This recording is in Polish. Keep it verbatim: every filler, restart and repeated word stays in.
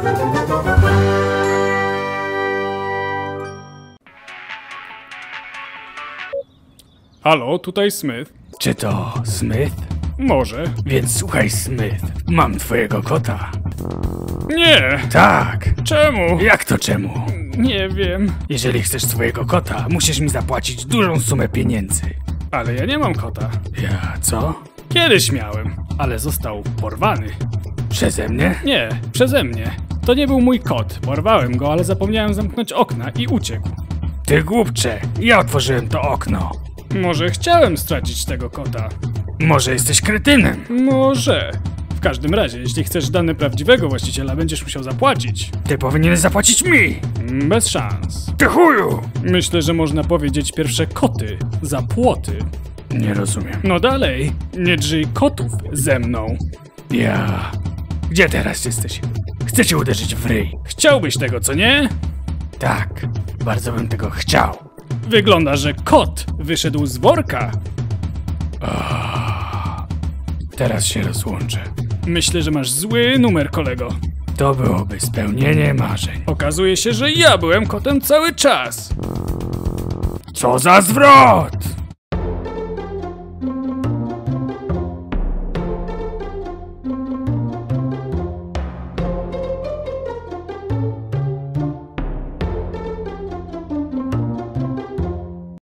Halo, tutaj Smith. Czy to Smith? Może. Więc słuchaj, Smith, mam twojego kota. Nie! Tak! Czemu? Jak to czemu? Nie wiem. Jeżeli chcesz swojego kota, musisz mi zapłacić dużą sumę pieniędzy. Ale ja nie mam kota. Ja co? Kiedyś miałem, ale został porwany. Przeze mnie? Nie, przeze mnie. To nie był mój kot. Porwałem go, ale zapomniałem zamknąć okna i uciekł. Ty głupcze, ja otworzyłem to okno. Może chciałem stracić tego kota. Może jesteś kretynem? Może. W każdym razie, jeśli chcesz dane prawdziwego właściciela, będziesz musiał zapłacić. Ty powinieneś zapłacić mi! Bez szans. Ty chuju! Myślę, że można powiedzieć pierwsze koty za płoty. Nie rozumiem. No dalej, nie drzyj kotów ze mną. Ja... Gdzie teraz jesteś? Chcę cię uderzyć w ryj. Chciałbyś tego, co nie? Tak, bardzo bym tego chciał. Wygląda, że kot wyszedł z worka. Teraz się rozłączę. Myślę, że masz zły numer, kolego. To byłoby spełnienie marzeń. Okazuje się, że ja byłem kotem cały czas. Co za zwrot!